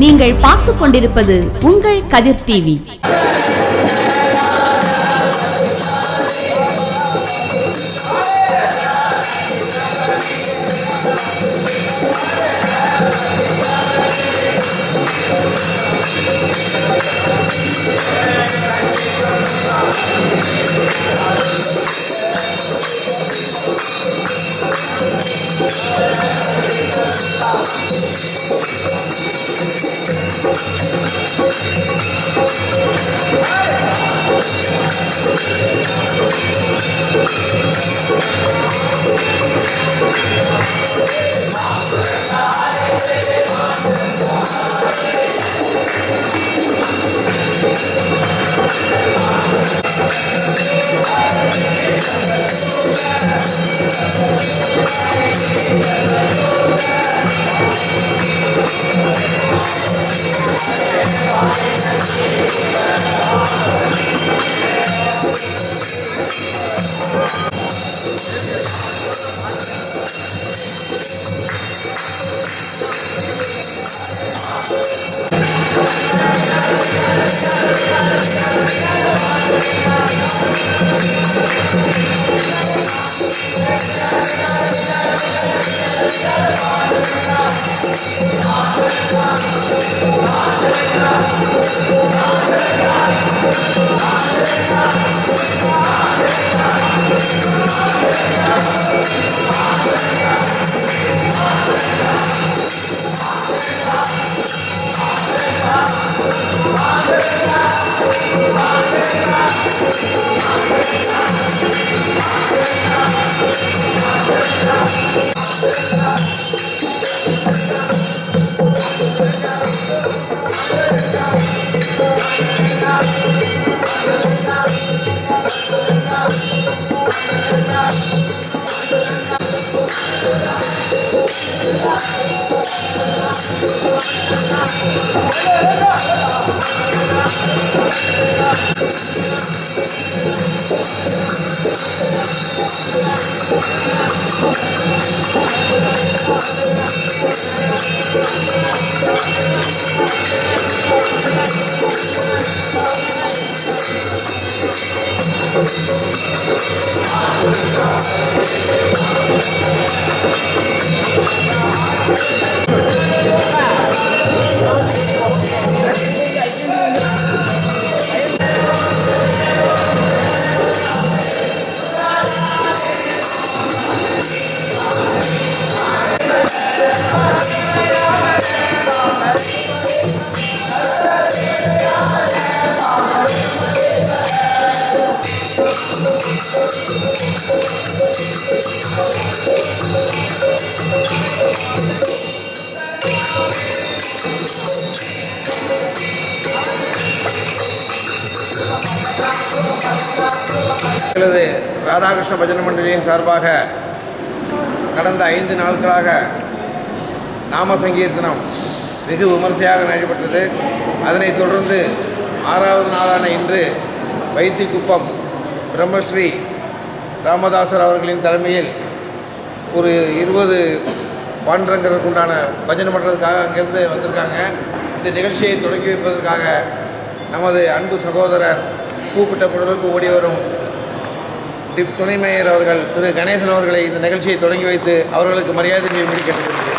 நீங்கள் பார்த்துக் கொண்டிருப்பது உங்கள் கதிர் டிவி. ராதாகிருஷ்ண பஜனை மண்டலியின் சார்பாக கடந்த 5 நாட்களாக நாம சங்கீர்த்தனம் வெகு விமர்சையாக நடைபெற்றது. அதனைத் தொடர்ந்து 6வது நாளான இன்று வைத்திக்குப்பம் பிரம்மஸ்ரீ ராமதாசர் அவர்களின் தலைமையில் ஒரு 20 பாண்டரங்கருக்கு உண்டான பஜனை பண்ணுறதுக்காக அங்கேருந்து வந்திருக்காங்க. இந்த நிகழ்ச்சியை தொடங்கி வைப்பதற்காக நமது அன்பு சகோதரர் கூப்பிட்ட பொருளுக்கு ஓடி வரும் துணை மேயர் அவர்கள் திரு கணேசன் அவர்களை இந்த நிகழ்ச்சியை தொடங்கி வைத்து அவர்களுக்கு மரியாதை செய்யும்படி கேட்டுக்கொள்கிறேன்.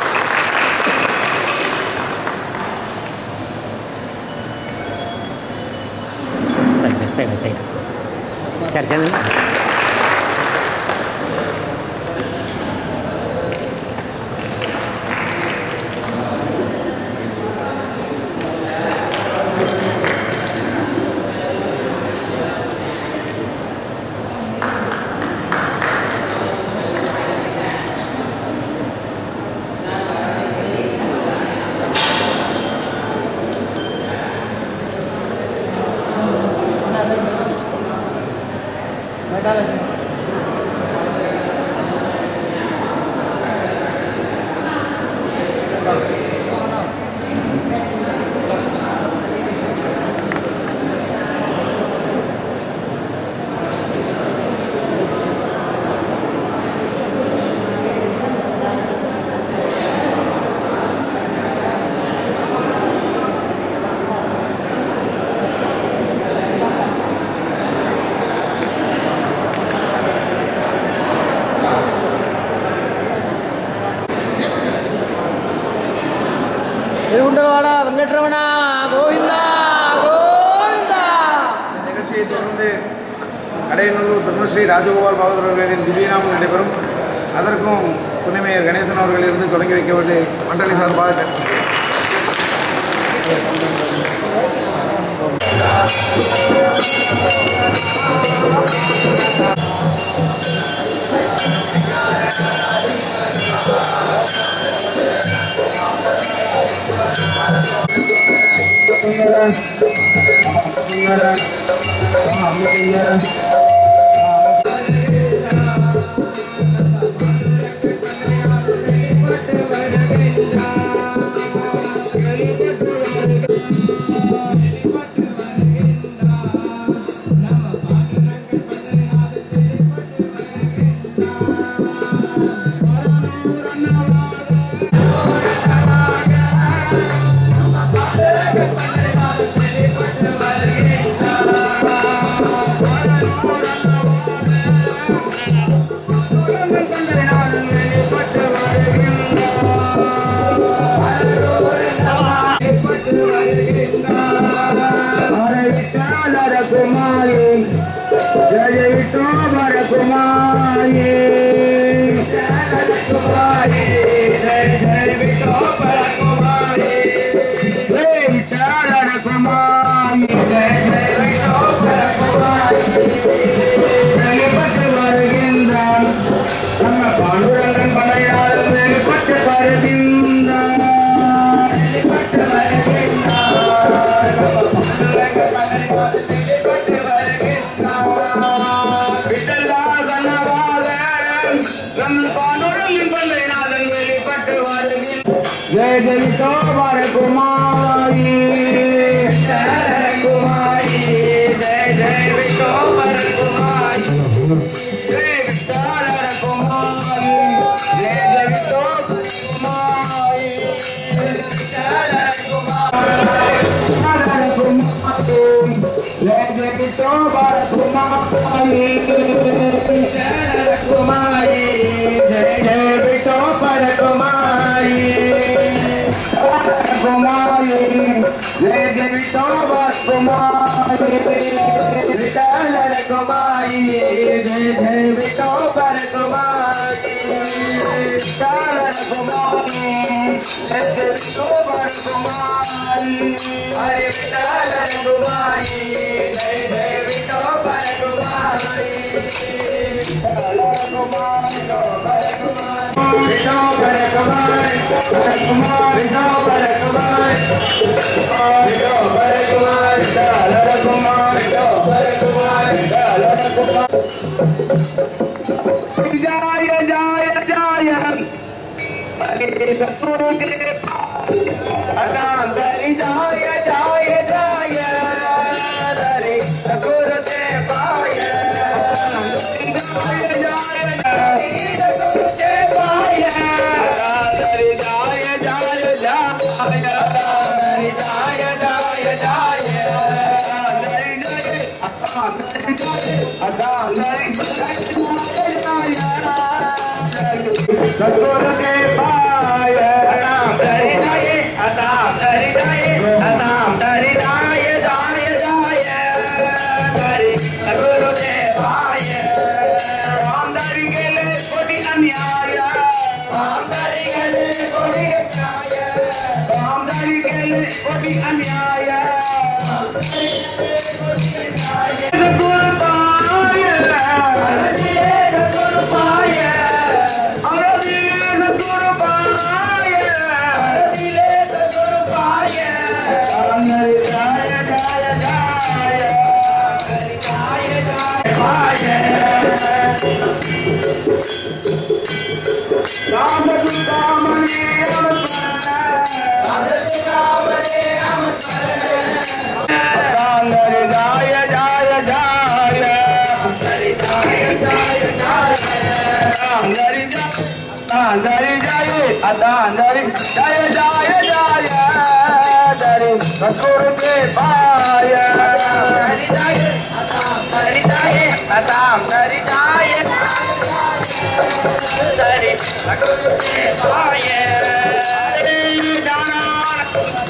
கடையநல்லூர் பிரம்மஸ்ரீ ராஜகோபால் பாகவதர் அவர்களின் திவ்யநாமம் நடைபெறும். அதற்கும் துணை மேயர் கணேசன் அவர்கள் இருந்து தொடங்கி வைக்கப்பட்டு மண்டலி சார்பாக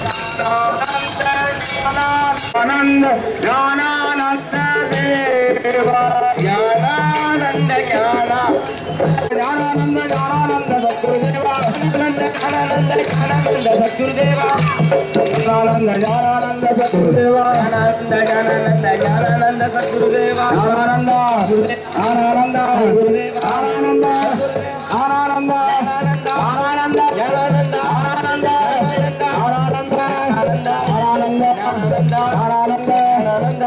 आनंद ज्ञानानंद சத்குருதேவா ஞானானந்த ஞானா ஞானானந்த ஞானானந்த சத்குருதேவா ஞானானந்த ஞானானந்த சத்குருதேவா ஞானானந்த ஞானானந்த சத்குருதேவா ஞானானந்த ஞானானந்த ஞானானந்த சத்குருதேவா ஞானானந்த ஆனந்த குருதேவா ஆனந்த ஆனந்த ஆனந்த ஆனந்த ஞானானந்த ஆனந்த ஆனந்த ஆனந்த ஆனந்த ஆனந்த ஆனந்த ஆனந்த ஆனந்த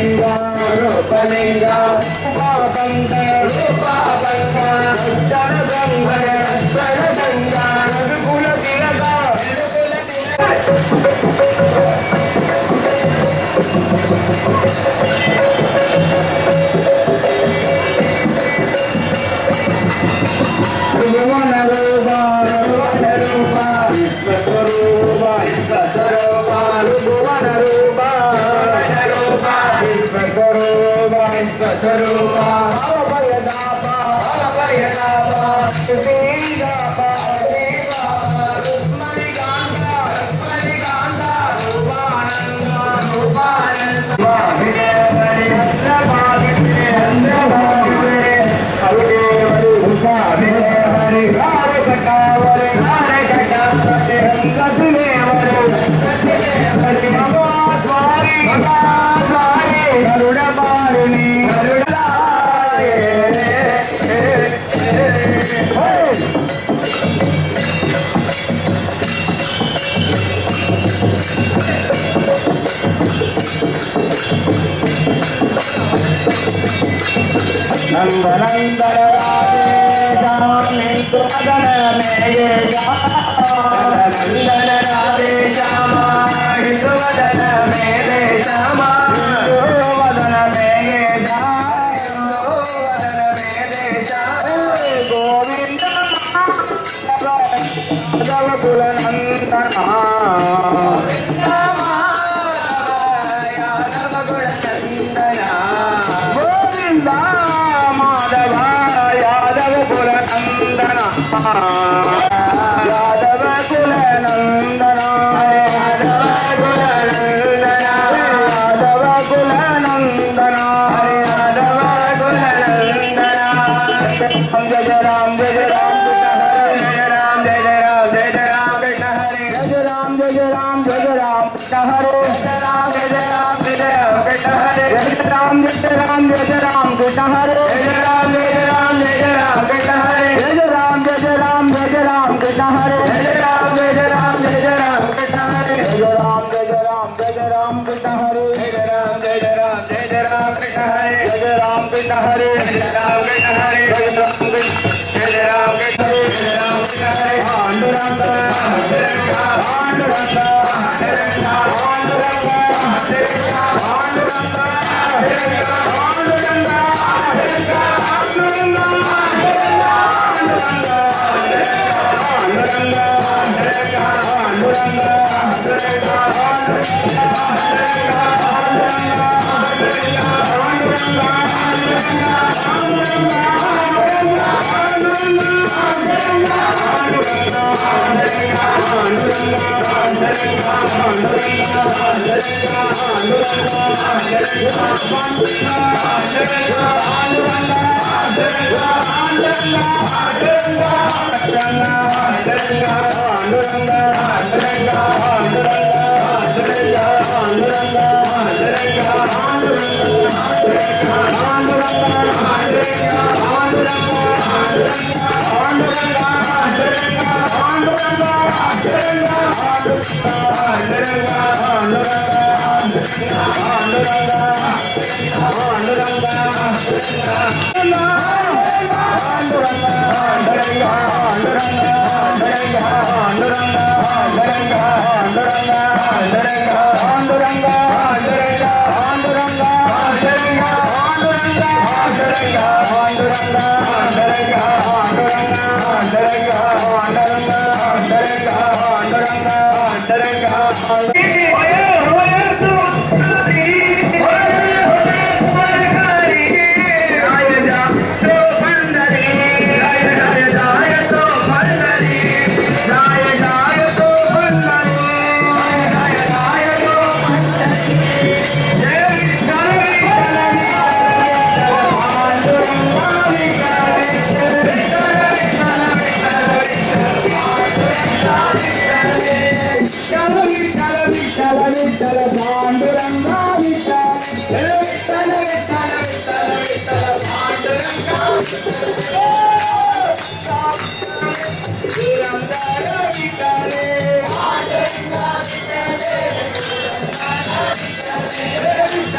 Hare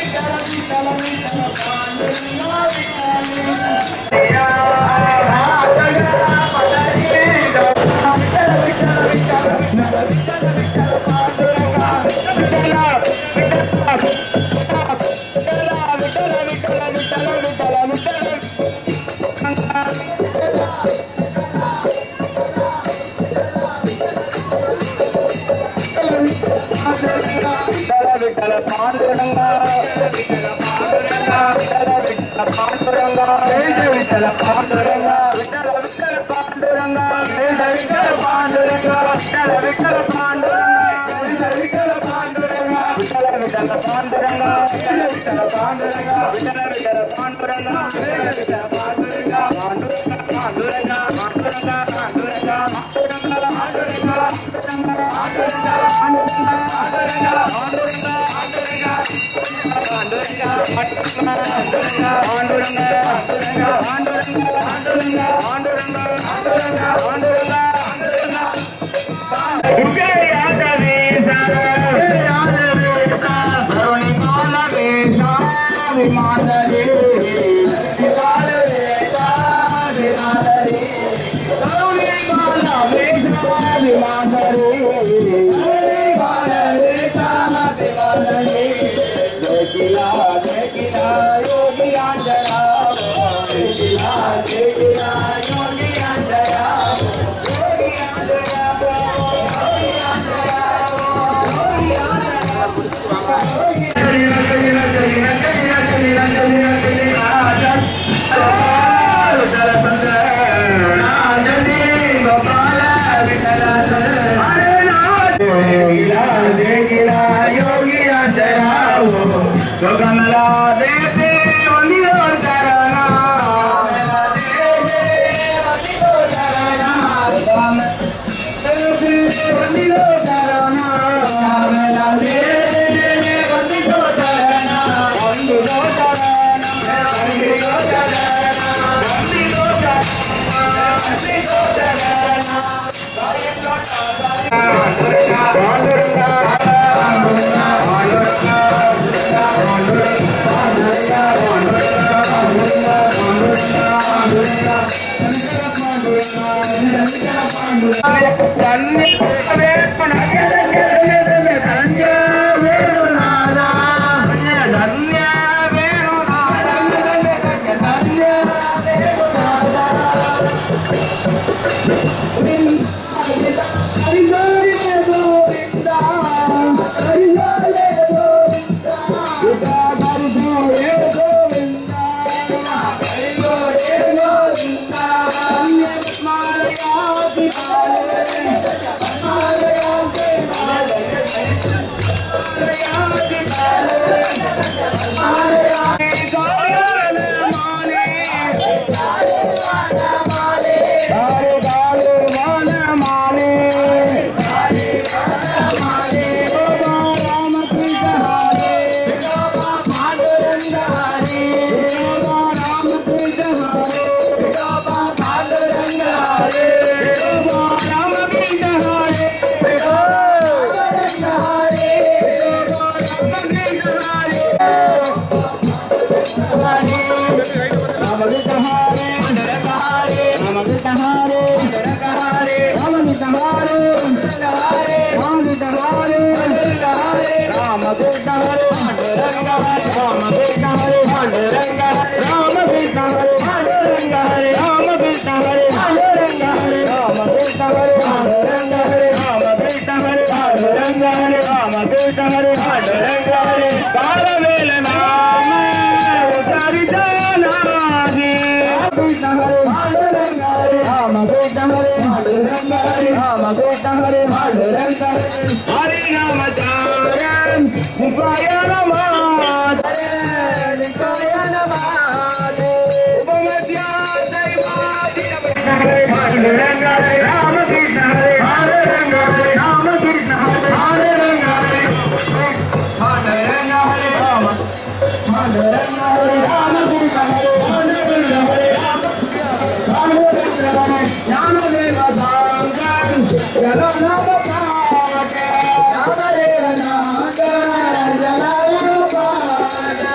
Jala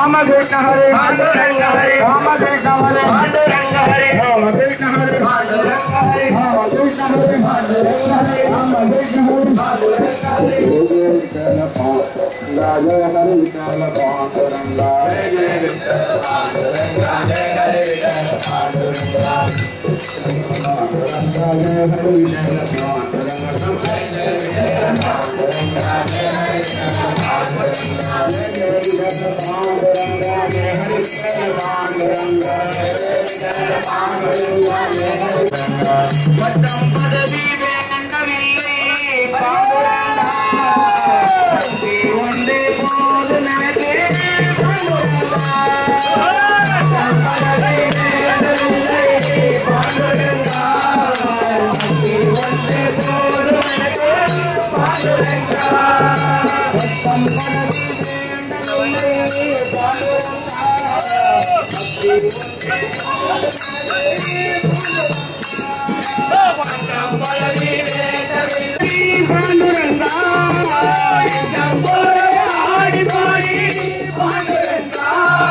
Krishna Hare Panduranga Hare Rama Krishna Hare Panduranga Hare Rama Krishna Hare Panduranga Hare Rama Krishna Hare Panduranga Hare Rama Krishna Hare Panduranga Hare Jai Hare Vitala Panduranga Jai Vitala Panduranga Jai Hare Vitala Panduranga Panduranga Jai Hare Vitala Panduranga பட்டம் பதவி வேண்டவில்லை பாண்டுரங்கா பக்தி ஒன்றே போது எனக்கு பாண்டுரங்கா பட்டம் பதவி வேண்டவில்லை பாண்டுரங்கா பக்தி ஒன்றே போது எனக்கு பாண்டுரங்கா பட்டம் பதவி வேண்டவில்லை பாண்டுரங்கா பக்தி ஒன்றே போது பாண்டுரங்கா ஆடி பாடி பாண்டுரங்கா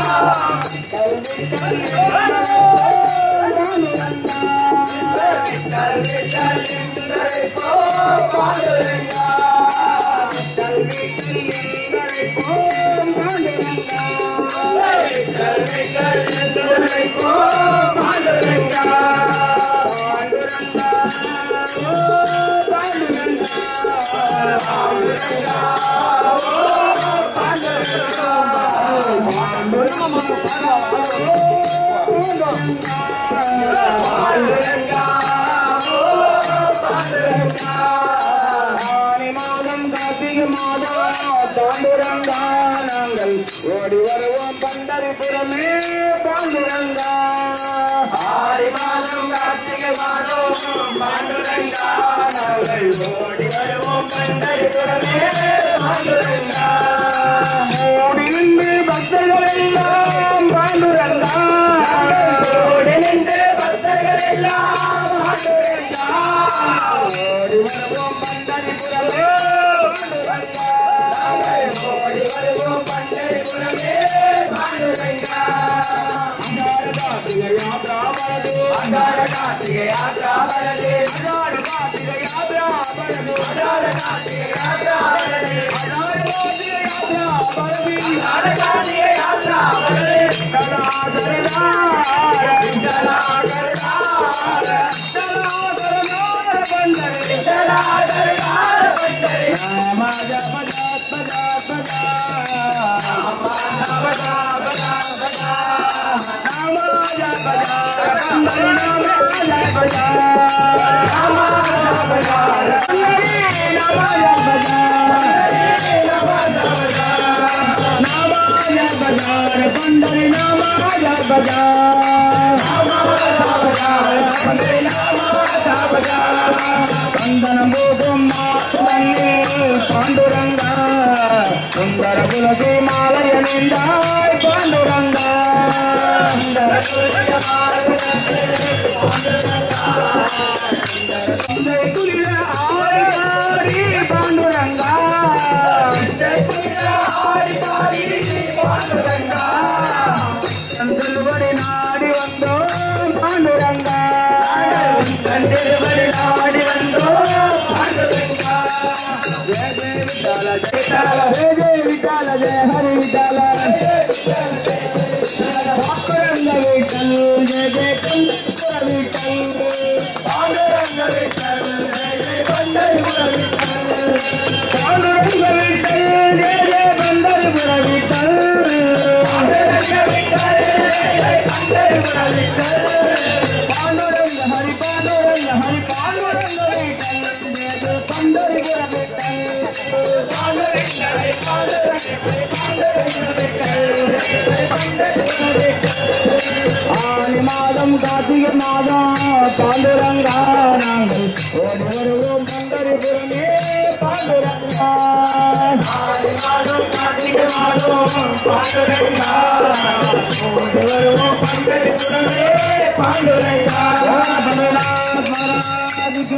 பாண்டுரங்கா நாங்கள் ஓடி வருவோம் பண்டரிபுரமே பாண்டுரங்கா ஆடி மாதம் கார்த்திகை மாதம் பாண்டுரங்கா நாங்கள் ஓடி வருவோம் பண்டரிபுரமே பாண்டுரங்கா ஓடி நின்று பக்தர்கள் எல்லாம் பாண்டுரங்கா ஓடி நின்று பக்தர்கள் எல்லாம் பாண்டுரங்கா ஓடி வருவோம் பண்டரிபுரமே பாண்டுரங்கா ஓடி வருவோம் பண்டரிபுரமே பாண்டுரங்கா அகார கார்த்திகை யாத்ரா வரது அகார கார்த்திகை யாத்ரா வரது அகார கார்த்திகை யாத்ரா வரது அகார கார்த்திகை யாத்ரா வரது அகார கார்த்திகை யாத்ரா வரது பாண்டுரங்கா சுந்தர குலகி மாலையணிந்தாய் பாண்டுரங்கா குளிர ஆடி பாண்டுரங்கா திருவடி நாடி வந்தோம் பாண்டுரங்கா திருவடி நாடி வந்தோம் பாண்டுரங்கா ஜெய ஜெய விட்டால ஜெய ஹரி விட்டால பாண்டுரங்க விட்டல் ஜெய ஜெய பண்டரிபுர விட்டல் பாண்டுரங்க விட்டல் ஜெய ஜெய பண்டரிபுர விட்டல் பாண்டுரங்க விட்டல் ஜெய ஜெய பண்டரிபுர விட்டல் பாண்டுரங்க விட்டல் ஜெய ஜெய பண்டரிபுர விட்டல் பாண்டுரங்க ஹரி பாண்டுரங்க ஹரி பாண்டுரங்க விட்டல் ஜெய ஜெய பண்டரிபுர விட்டல் பாண்டுரங்க ஹரி பாண்டுரங்க ஹரி பாண்டுரங்க விட்டல் ஆனி மாதம் கார்த்திகை மாதம் பாண்டுரங்கா நாங்கள் ஓடி வருவோம் பண்டரிபுரமே பாண்டுரங்கா ஆனி மாதம் கார்த்திகை மாதம் பாண்டுரங்கா ஓடி வருவோம் பண்டரிபுரமே பாண்டுரங்கா பண்டரிநாத் மகாராஜ் கி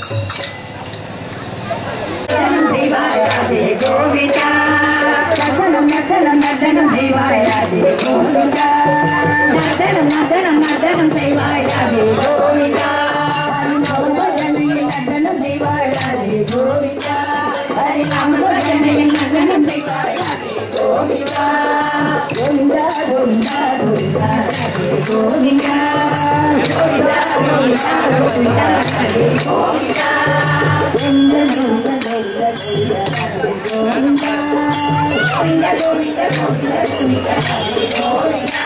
ஜெய். நர்த்தனம் நர்த்தனம் செய்வாய் ராதே கோவிந்தா நர்த்தனம் நர்த்தனம் நர்த்தனம் செய்வாய் ராதே கோவிந்தா நர்த்தனம் செய்வாய் ராதே கோவிந்தா ஹரி ராம பஜனையில் நர்த்தனம் செய்வாய் ராதே கோவிந்தா கோவிந்தா கோவிந்தா கோவிந்தா ராதே கோவிந்தா கோவிந்தா கோவிந்தா கோவிந்தா ராதே கோவிந்தா கோவிந்தா கோவிந்தா கோவிந்தா ராதே கோவிந்தா கோவிந்தா கோவிந்தா கோவிந்தா கோவிந்தா ராதே கோவிந்தா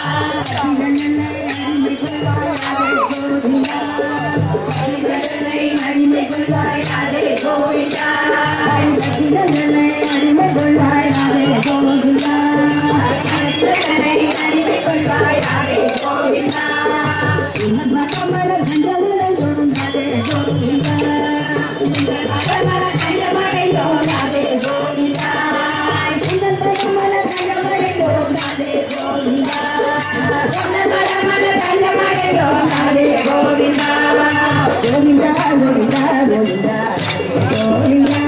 அடிமை கொள்வாய் ராதே கோவிந்தா அடிமை கொள்வாய் ராதே கோவிந்தா அடிமை கொள்வாய் ராதே கோவிந்தா கமல கண்டமுடன் ராதே கோவிந்தா கமல கண்டமடை ராதே கோவிந்தா கமல கண்டமடை ராதே கோவிந்தா கமல கண்டமடை ராதே கோவிந்தா கோவிந்தா கோவிந்தா கோவிந்தா கோவிந்தா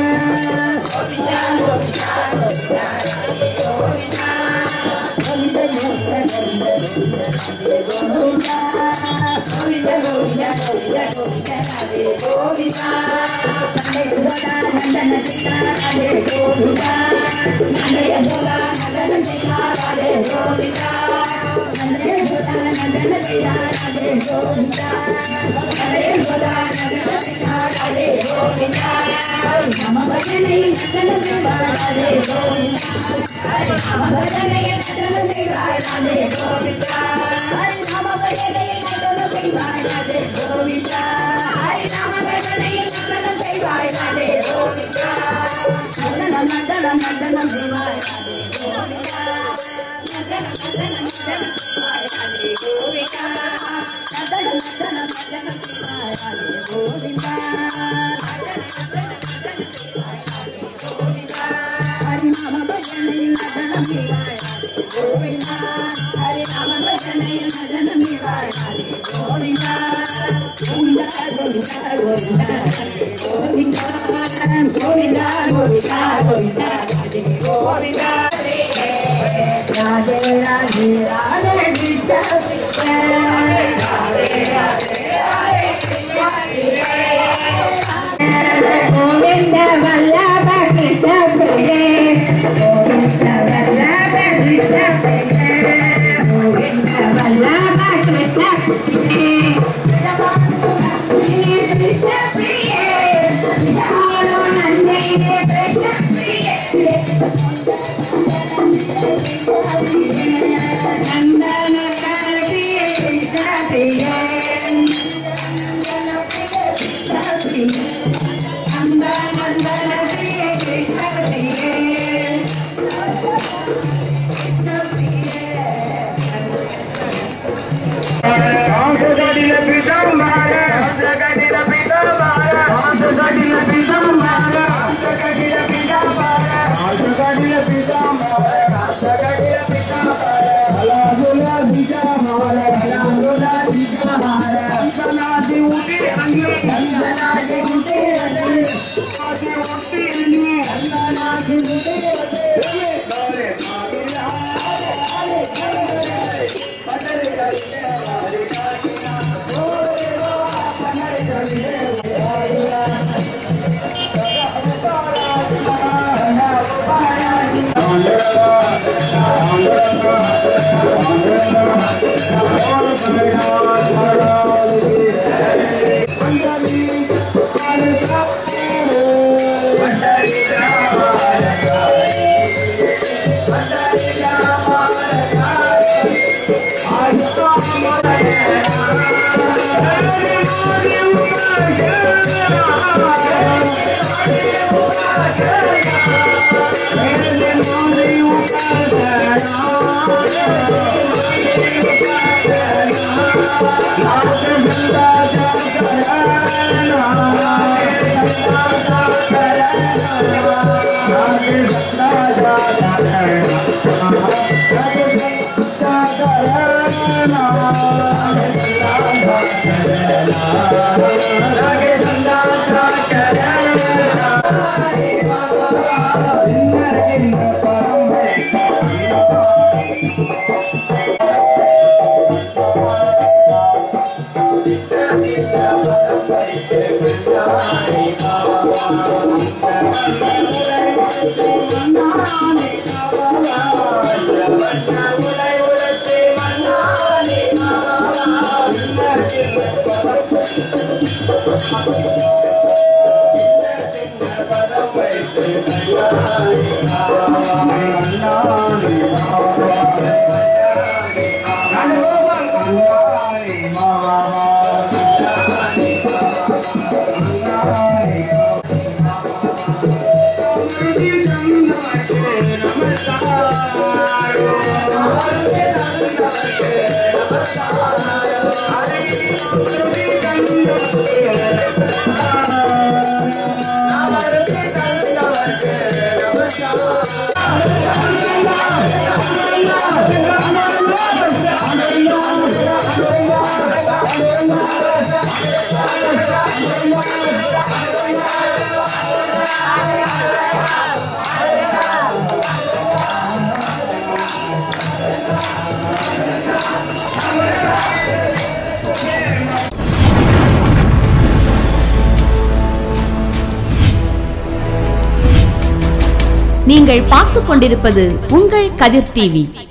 Rage நீங்கள் பார்த்துக் கொண்டிருப்பது உங்கள் கதிர் டிவி.